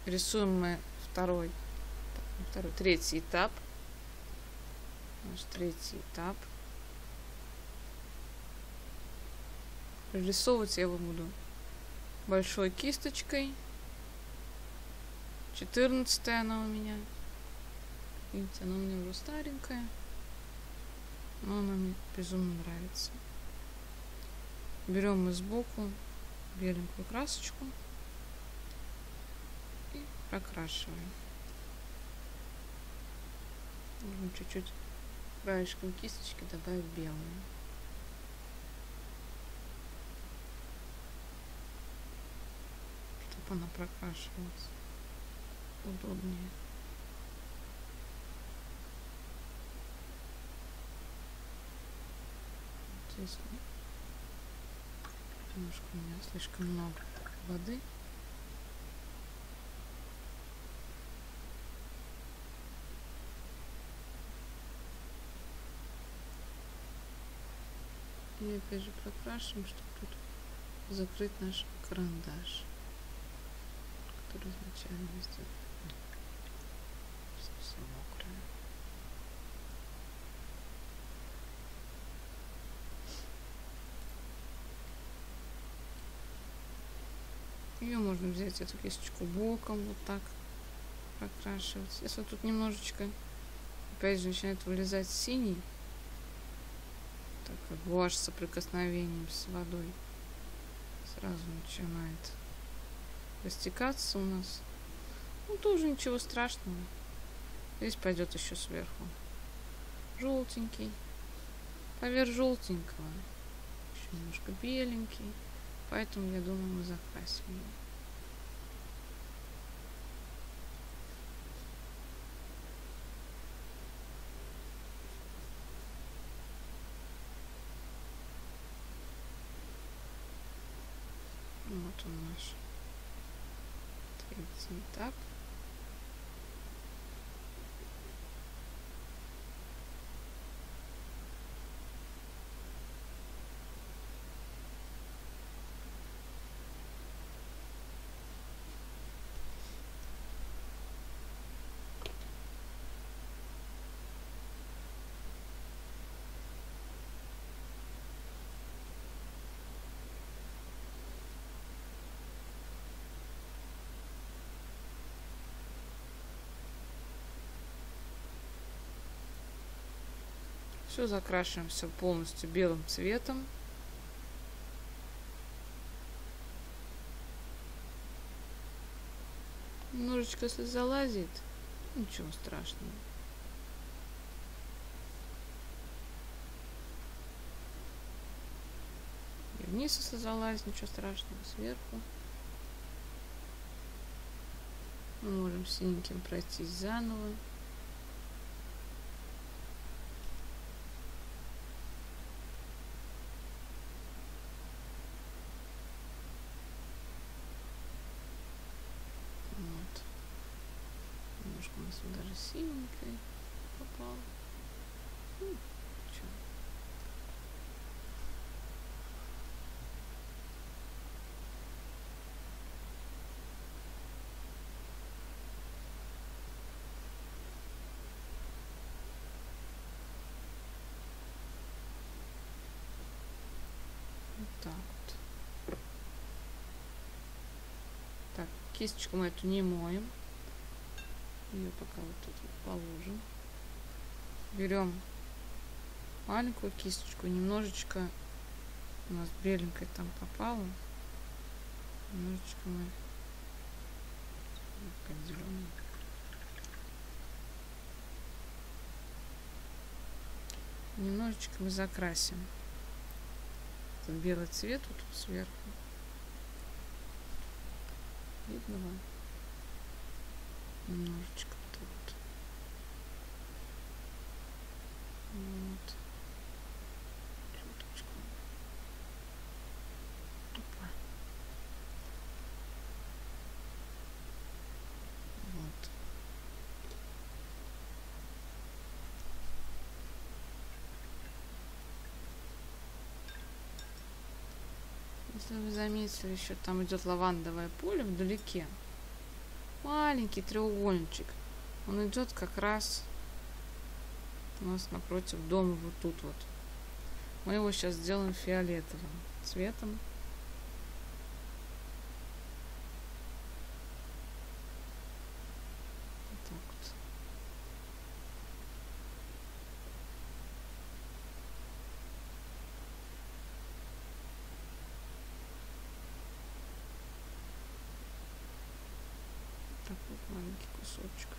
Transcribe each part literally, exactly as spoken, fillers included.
Рисуем мы второй, второй, третий этап. Наш третий этап. Прорисовывать я его буду большой кисточкой. четырнадцатая она у меня. Видите, она у меня уже старенькая. Но она мне безумно нравится. Берем мы сбоку беленькую красочку и прокрашиваем. Можно чуть-чуть краешком кисточки добавить белую. Чтобы она прокрашивалась удобнее. Здесь немножко у меня слишком много воды. И опять же прокрашиваем, чтобы тут закрыть наш карандаш, который изначально сделан. Совсем мокрая. Ее можно взять, эту кисточку боком, вот так прокрашивать. Если тут немножечко, опять же, начинает вылезать синий, так как гуашь с соприкосновением с водой сразу начинает растекаться у нас. Ну, тоже ничего страшного. Здесь пойдет еще сверху желтенький, поверх желтенького еще немножко беленький. Поэтому, я думаю, мы закрасим его. Вот он наш третий этап. Все закрашиваем все полностью белым цветом. Немножечко если залазит, ничего страшного. И вниз если залазит, ничего страшного. Сверху мы можем синеньким пройтись заново. У нас вот даже синенькой попал. Ну, чё. Вот так вот. Так, кисточку мы эту не моем. Ее пока вот тут вот положим. Берем маленькую кисточку, немножечко у нас беленькой там попало. Немножечко мы зеленый. Немножечко мы закрасим этот белый цвет вот тут сверху. Видно вам? Немножечко вот, вот. Вот. Чуточку. Опа. Вот. Если вы заметили, еще там идет лавандовое поле вдалеке. маленький треугольничек. Он идет как раз у нас напротив дома, вот тут вот. Мы его сейчас сделаем фиолетовым цветом. Вот так вот. Так вот, маленький кусочек.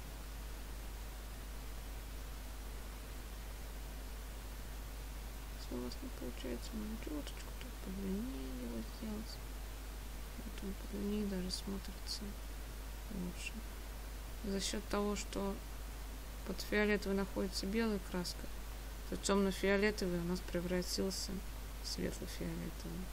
Если у вас не получается, можно чуточку тут подлиннее его сделать. Вот он подлиннее даже смотрится лучше. За счет того, что под фиолетовой находится белая краска, то темно-фиолетовый у нас превратился в светло-фиолетовый.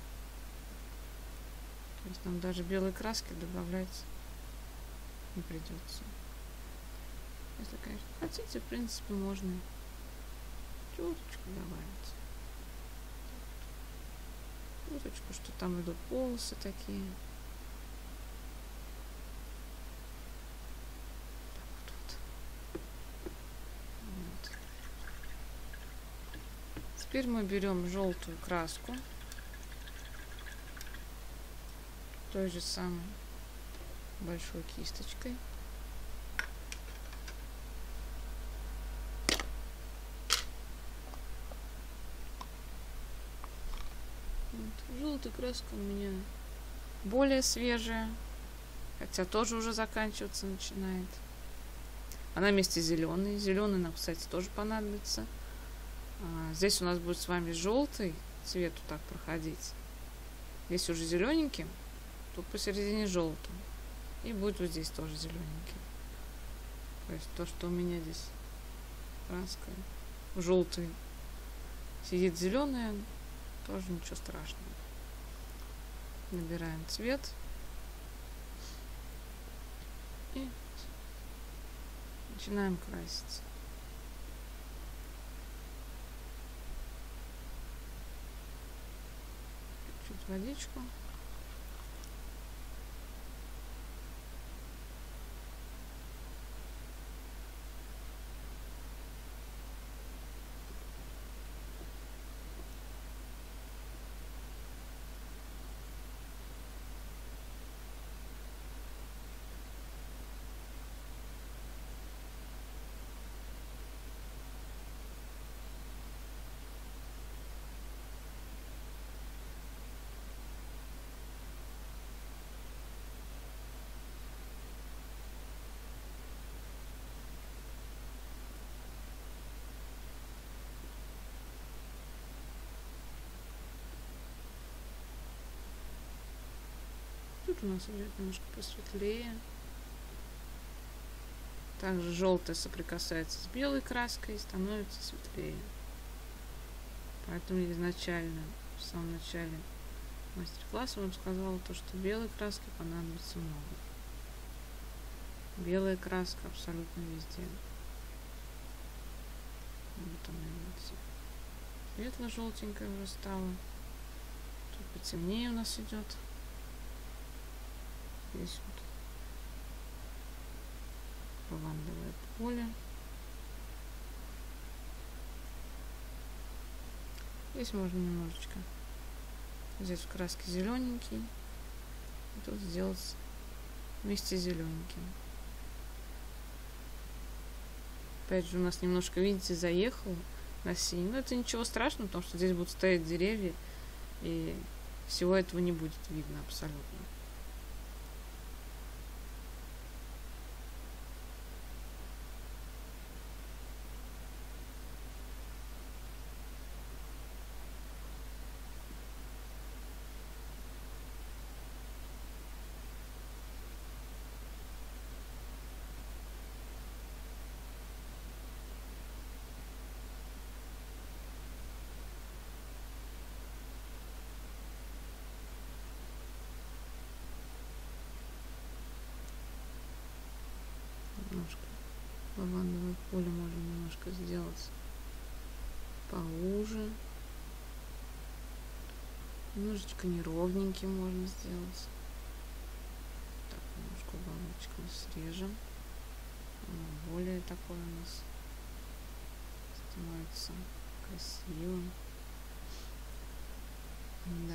То есть нам даже белой краски добавлять не придется. Если, конечно, хотите, в принципе, можно чуточку добавить. Чуточку, что там идут полосы такие. Так вот, вот. Вот. Теперь мы берем желтую краску. Той же самой большой кисточкой. Вот. Желтая краска у меня более свежая, хотя тоже уже заканчиваться начинает. Она вместе с зеленой. Зеленый нам, кстати, тоже понадобится. А, здесь у нас будет с вами желтый цвет вот так проходить. Здесь уже зелененьким, тут посередине желтым. И будет вот здесь тоже зелененький. То есть то, что у меня здесь краска желтый сидит зеленая, тоже ничего страшного. Набираем цвет. И начинаем красить. Чуть-чуть водичку. Тут у нас идет немножко посветлее. Также желтое соприкасается с белой краской и становится светлее. Поэтому изначально, в самом начале мастер-класса вам сказала то, что белой краски понадобится много. Белая краска абсолютно везде. Вот она видите. Светло-желтенькая уже стала. Тут потемнее у нас идет. Здесь вот лавандовое поле. Здесь можно немножечко взять в краске зелененький и тут сделать вместе с зелененьким. Опять же у нас немножко, видите, заехал на синий. Но это ничего страшного, потому что здесь будут стоять деревья и всего этого не будет видно абсолютно. Немножко лавандовое поле можно немножко сделать поуже. Немножечко неровненьким можно сделать. Так, немножко уголочком режем. Оно более такое у нас становится красивым. Да.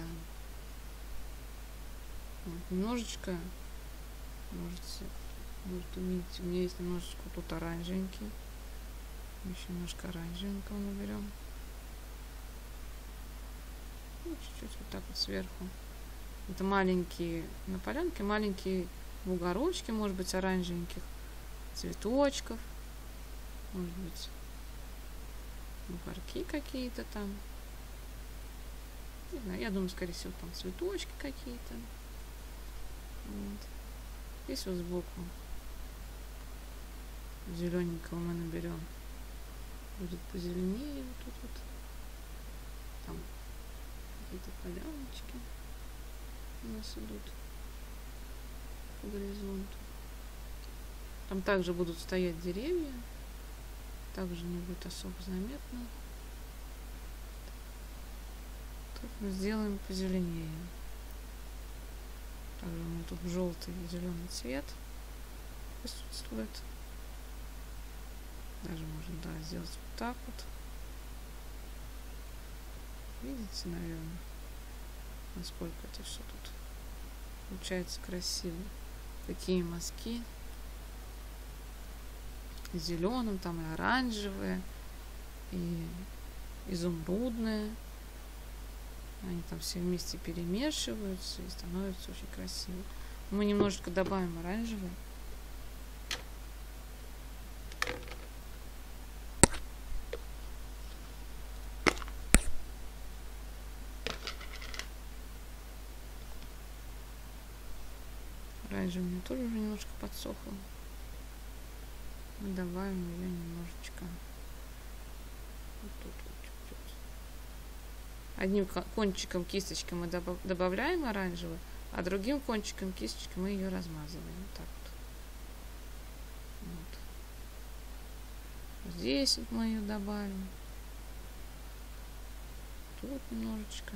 Вот, немножечко, можете, может увидеть, у меня есть немножечко тут оранжевенький. Еще немножко оранжевенького наберем. Ну, чуть-чуть вот так вот сверху. Это маленькие на полянке, маленькие бугорочки, может быть, оранжевеньких цветочков. Может быть, бугорки какие-то там. Не знаю, я думаю, скорее всего, там цветочки какие-то. Вот. Здесь вот сбоку зелененького мы наберем. Будет позеленее вот тут вот. Там какие-то поляночки у нас идут по горизонту. Там также будут стоять деревья. Также не будет особо заметно. Тут мы сделаем позеленее. Также у меня тут желтый и зеленый цвет присутствует. Даже можно, да, сделать вот так вот. Видите, наверное, насколько это все тут получается красиво. Такие мазки. И зеленым, там и оранжевые, и изумрудные. Они там все вместе перемешиваются и становятся очень красиво. Мы немножечко добавим оранжевый. Оранжевый у меня тоже уже немножко подсохло. Мы добавим ее немножечко вот тут вот чуть-чуть. Одним кончиком кисточки мы добавляем оранжевый, а другим кончиком кисточки мы ее размазываем. Вот так вот. Вот. Здесь вот мы ее добавим. Тут немножечко.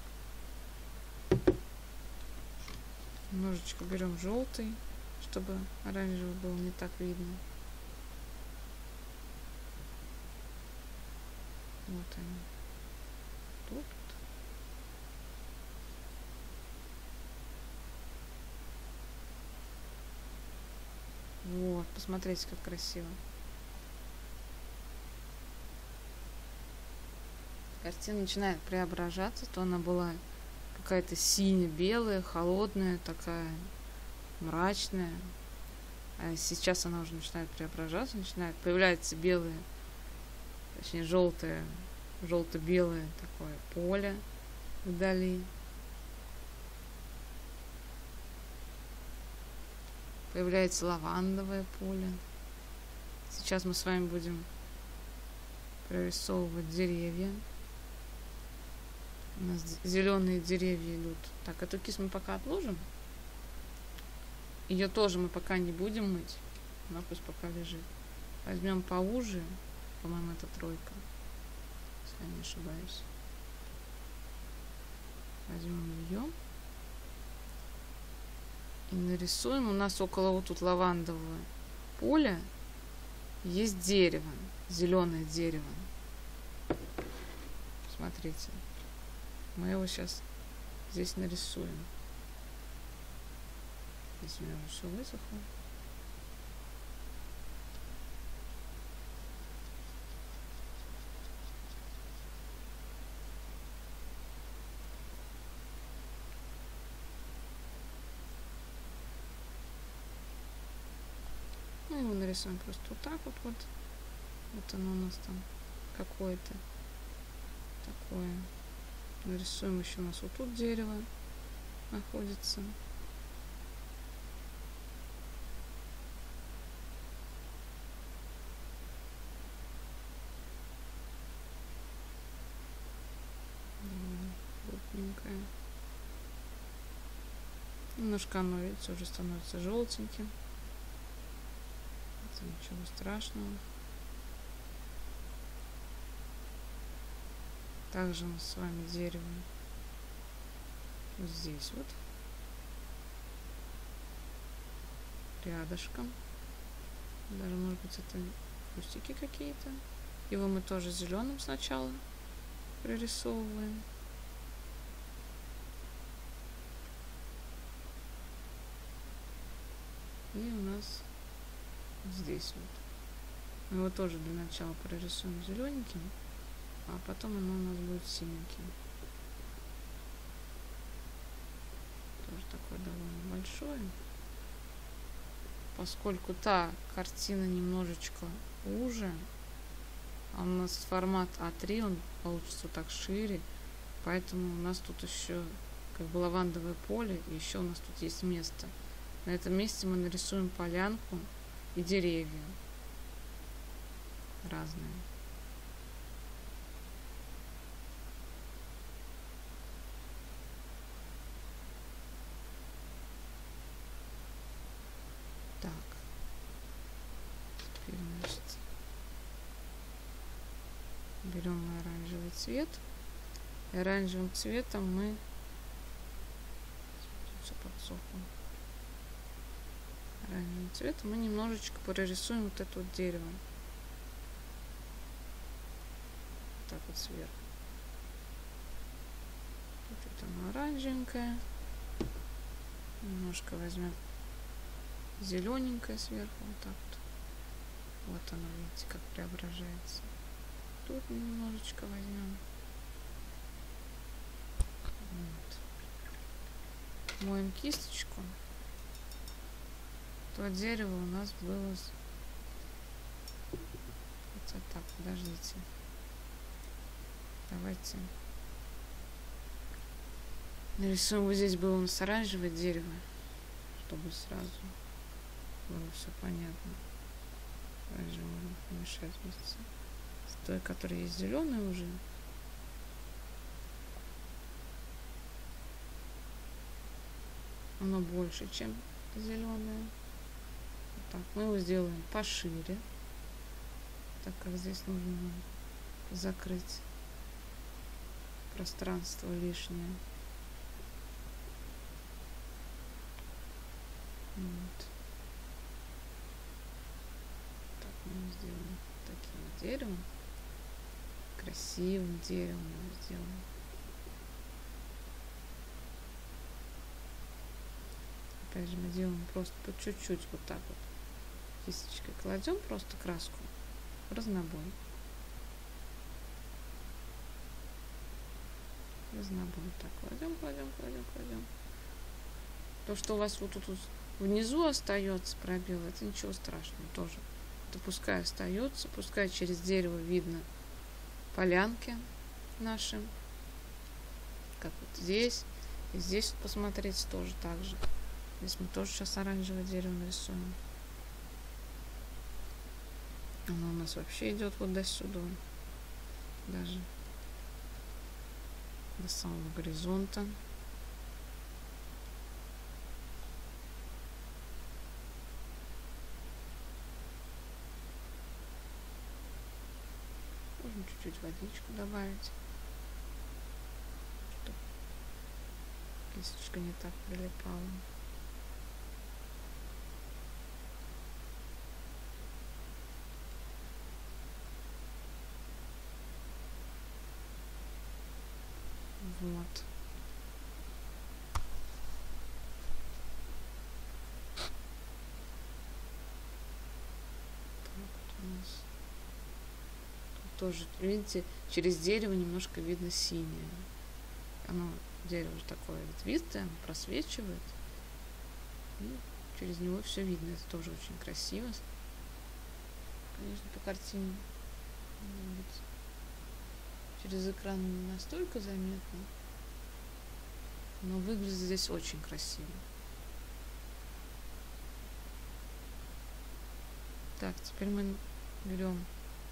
Немножечко берем желтый, чтобы оранжевый был не так видно. Вот они. Тут. Вот, посмотрите, как красиво. Картина начинает преображаться, то она была какая-то сине-белая, холодная, такая мрачная. А сейчас она уже начинает преображаться, начинает появляется белое, точнее желтое, желто-белое такое поле вдали. Появляется лавандовое поле. Сейчас мы с вами будем прорисовывать деревья. У нас зеленые деревья идут. Так, эту кисть мы пока отложим. Ее тоже мы пока не будем мыть. Она пусть пока лежит. Возьмем поуже. По-моему, это тройка. Если я не ошибаюсь. Возьмем ее. И нарисуем. У нас около вот тут лавандового поля есть дерево. Зеленое дерево. Смотрите. Мы его сейчас здесь нарисуем. Здесь у меня уже все высохло. Ну, его нарисуем просто вот так вот. Вот, вот оно у нас там какое-то такое. Нарисуем еще у нас вот тут дерево находится. Крупненькое. Немножко оно, видите, уже становится желтеньким. Это ничего страшного. Также у нас с вами дерево вот здесь вот. рядышком. Даже, может быть, это кустики какие-то. Его мы тоже зеленым сначала прорисовываем. И у нас здесь вот. Мы его тоже для начала прорисуем зелененьким, а потом оно у нас будет синеньким. Тоже такое довольно большое. Поскольку та картина немножечко уже, а у нас формат а три, он получится вот так шире, поэтому у нас тут еще как бы лавандовое поле, и еще у нас тут есть место. На этом месте мы нарисуем полянку и деревья разные. Так. Теперь, значит, берем оранжевый цвет. И оранжевым цветом мы все подсохло. Оранжевым цветом мы немножечко прорисуем вот это вот дерево. Так вот сверху. Вот оно оранжевенькое. Немножко возьмем зелененькое сверху. Вот так вот. Вот оно, видите, как преображается. Тут немножечко возьмем. Вот. Моем кисточку. То дерево у нас было... Хотя так, подождите. Давайте нарисуем. Вот здесь было у нас оранжевое дерево, чтобы сразу было все понятно. Также можно помешать вместе с той, которая есть зеленая уже. Оно больше, чем зеленое. Вот так. Мы его сделаем пошире, так как здесь нужно закрыть пространство лишнее. Вот. Так мы сделаем таким деревом. Красивым деревом мы сделаем. Опять же мы делаем просто по чуть-чуть вот так вот. Кисточкой кладем просто краску в разнобой. Разнобой. Так, кладем, кладем, кладем, кладем. То, что у вас вот тут вот внизу остается пробел, это ничего страшного тоже. Это пускай остается, пускай через дерево видно полянки наши. Как вот здесь. И здесь вот посмотрите тоже так же. Здесь мы тоже сейчас оранжевое дерево нарисуем. Оно у нас вообще идет вот до сюда. Даже до самого горизонта. Можно чуть-чуть водичку добавить, чтобы кисточка не так прилипала. Вот. Так вот у нас. Тут тоже, видите, через дерево немножко видно синее. Оно, дерево же такое ветвистое, оно просвечивает. И через него все видно. Это тоже очень красиво. Конечно, по картине. Может быть, через экран не настолько заметно, но выглядит здесь очень красиво. Так, теперь мы берем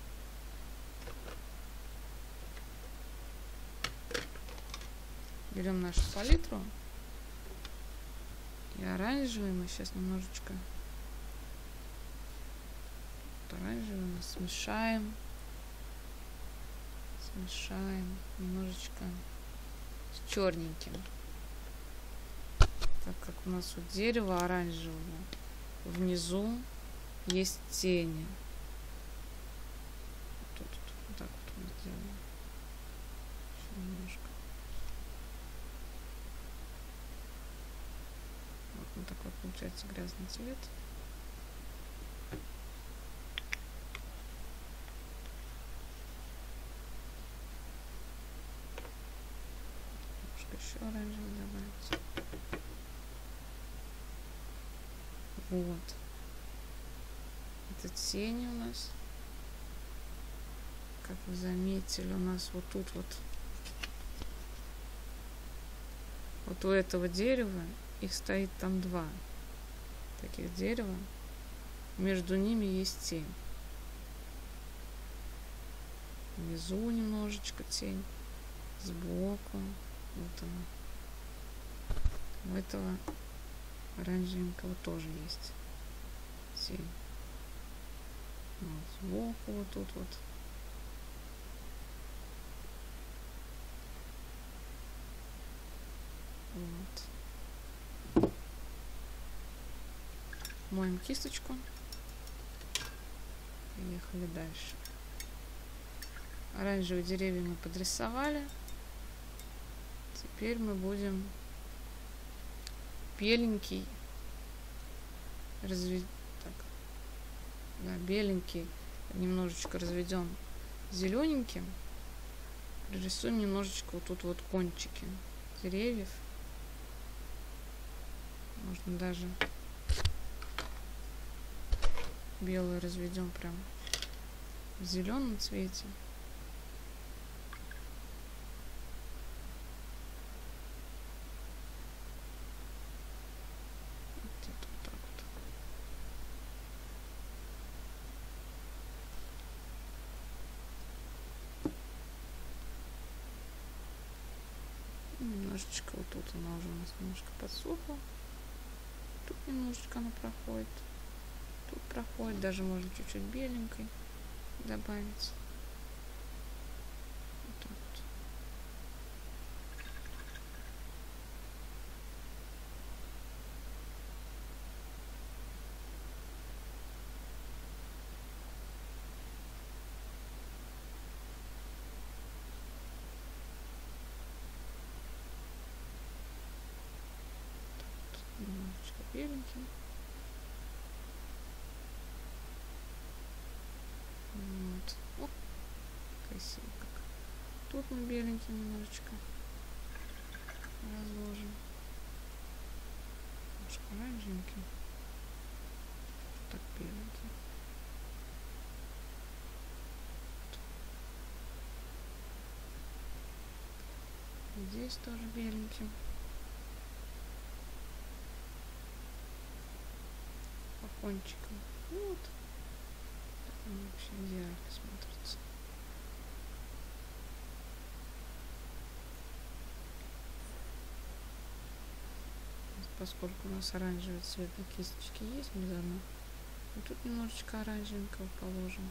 берем нашу палитру и оранжевый мы сейчас немножечко оранжевый мы смешаем. Смешаем немножечко с черненьким, так как у нас у дерева оранжевого внизу есть тени. Тут, тут вот так вот мы сделаем. Еще немножко. Вот, вот такой получается грязный цвет. Немножко еще оранжевый добавить. Вот. Это тени у нас. Как вы заметили, у нас вот тут вот. Вот у этого дерева, их стоит там два таких дерева. Между ними есть тень. Внизу немножечко тень. Сбоку. Вот она. У этого оранжевенького тоже есть тень. Вот сбоку вот тут вот. Вот. Моем кисточку. Поехали дальше. Оранжевые деревья мы подрисовали. Теперь мы будем беленький разве... так. Да, беленький немножечко разведем зелененьким. Пририсуем немножечко вот тут вот кончики деревьев. Можно даже белое разведем прям в зеленом цвете. Вот это вот так вот. Немножечко вот тут она уже у нас немножко подсохла. Тут немножечко она проходит. Тут проходит. Даже можно чуть-чуть беленькой добавить. Вот так вот. Немножечко беленьким. Вот. О, красиво как. Тут мы беленьким немножечко разложим. Немножко оранжевеньким. Так беленьким. Здесь тоже беленьким. По кончикам. Вот. Так вообще идеально смотрится. Поскольку у нас оранжевый цвет на кисточке есть, мы заодно вот тут немножечко оранжевенького положим.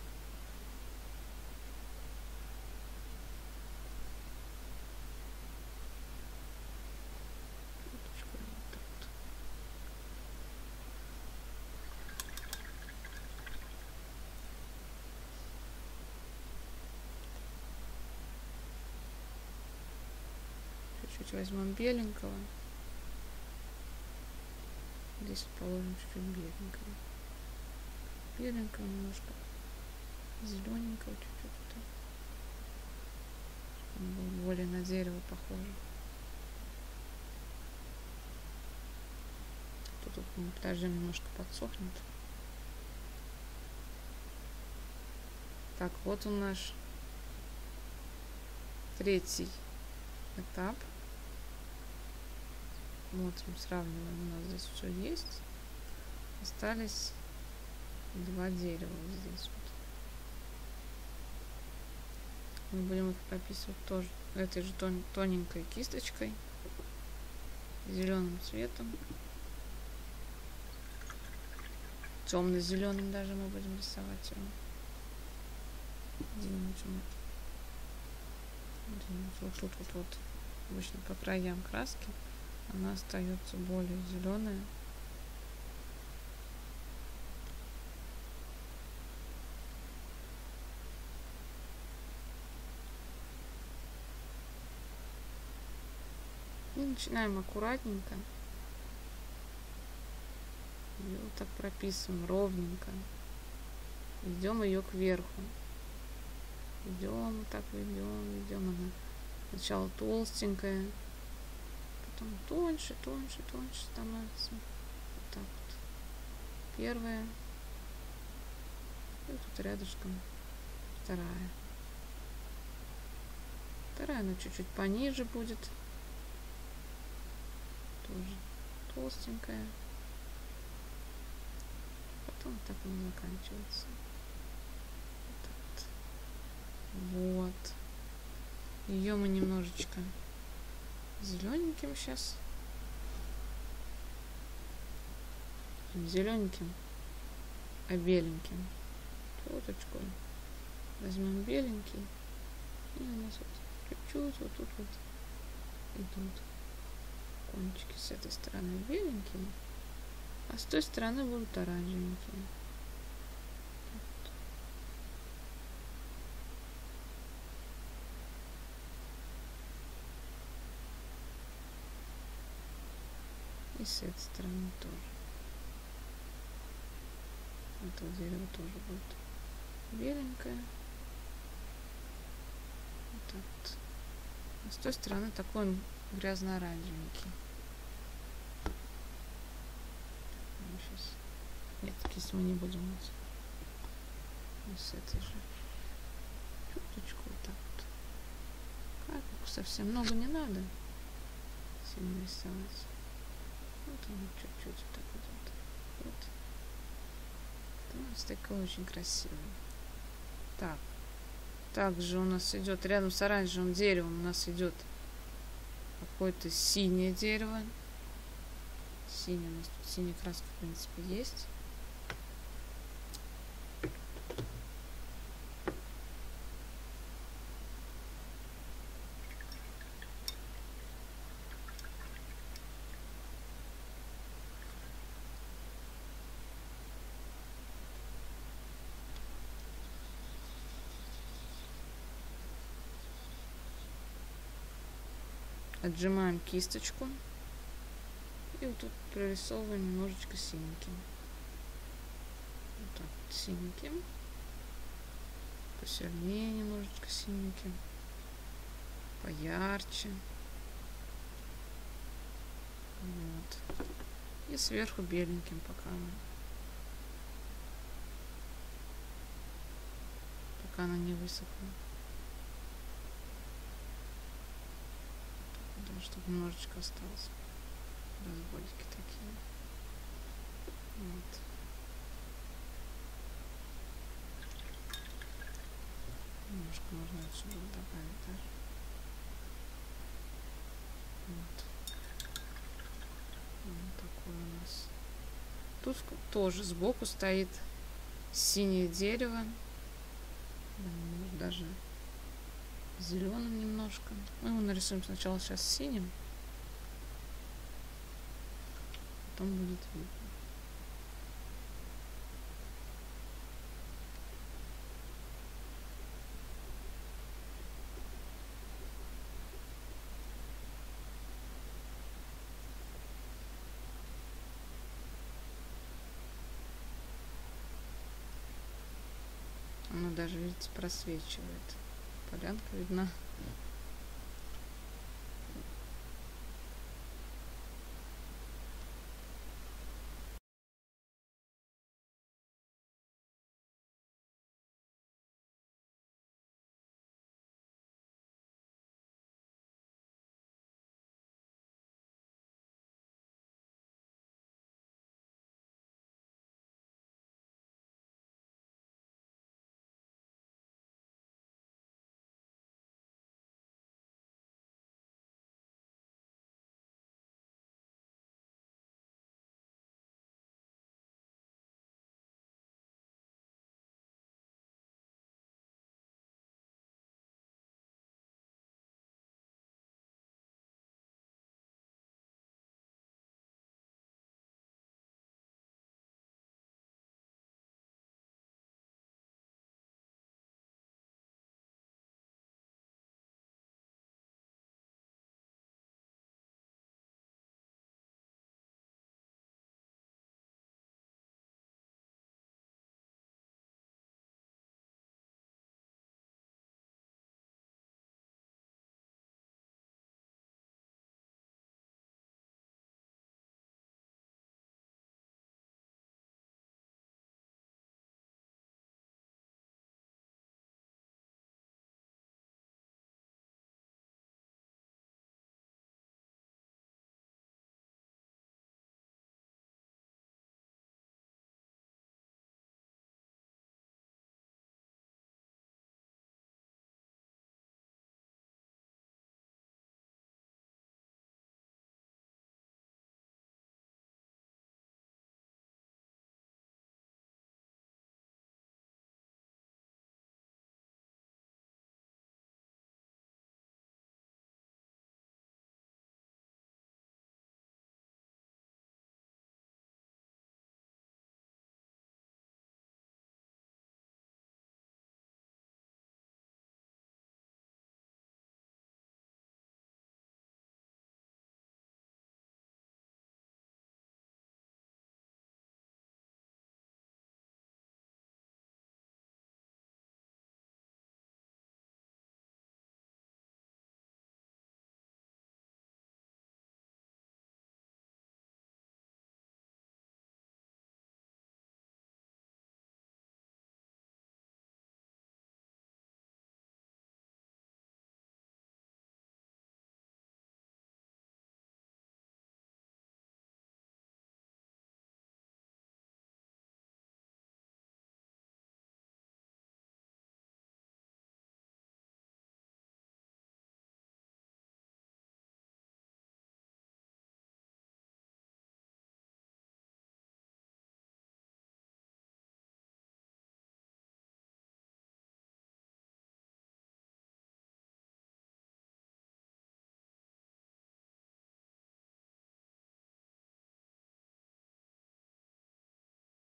Чуть-чуть возьмем беленького. Здесь положим чуть-чуть беленького. Беленького немножко. Зелененького чуть-чуть. Он был более на дерево похоже. Тут мы подождем, немножко подсохнет. Так, вот он наш третий этап. Смотрим, сравниваем. У нас здесь все есть. Остались два дерева вот здесь вот. Мы будем их прописывать тоже этой же тон тоненькой кисточкой, зеленым цветом, темно-зеленым даже мы будем рисовать его. Где-нибудь вот тут вот вот обычно по краям краски она остается более зеленая. начинаем аккуратненько. Ее вот так прописываем ровненько. Ведем ее кверху. Ведем, так ведем, ведем. Она сначала толстенькая, потом тоньше, тоньше, тоньше становится. Вот так вот. Первая. И тут рядышком вторая. Вторая, она чуть-чуть пониже будет. Тоже толстенькая. Потом так она заканчивается. Вот. Ее мы немножечко зелененьким сейчас. Зелененьким, а беленьким. Чуточку. Возьмем беленький. И у нас вот чуть-чуть вот тут вот идут кончики с этой стороны беленькие, а с той стороны будут оранжевенькие. И с этой стороны тоже. Это дерево тоже будет беленькое. Вот так вот. А с той стороны такой он грязно-оранжевенький. Сейчас. Нет, кисть мы не будем мыть. И с этой же. Чуточку вот так вот. Как совсем много не надо сильно рисовать. Вот он чуть-чуть вот так идет. Вот. Это у нас такой очень красивый. Так. Также у нас идет рядом с оранжевым деревом у нас идет какое-то синее дерево. Синяя у нас тут синяя краска, в принципе, есть. Отжимаем кисточку и вот тут прорисовываем немножечко синеньким. Вот так вот синеньким. Посильнее немножечко синеньким. Поярче. Вот. И сверху беленьким пока. Пока она не высохла. Чтобы немножечко осталось. Разборики такие. Вот. Немножко можно отсюда добавить даже. Вот. Вот такой у нас. Тут тоже сбоку стоит синее дерево. Может, даже зеленым немножко. Мы его нарисуем сначала сейчас синим. Потом будет видно. Оно даже, видите, просвечивает. Полянка видна.